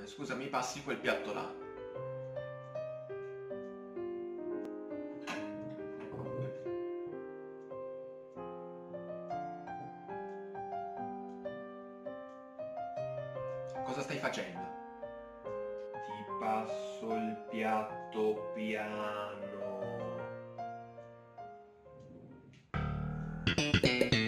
Scusa, mi passi quel piatto là? Cosa stai facendo? Ti passo il piatto piano.